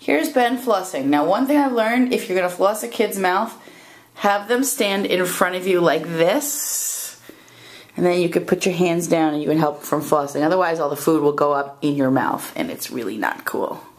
Here's Ben flossing. Now, one thing I've learned, if you're going to floss a kid's mouth, have them stand in front of you like this, and then you could put your hands down and you can help from flossing. Otherwise, all the food will go up in your mouth, and it's really not cool.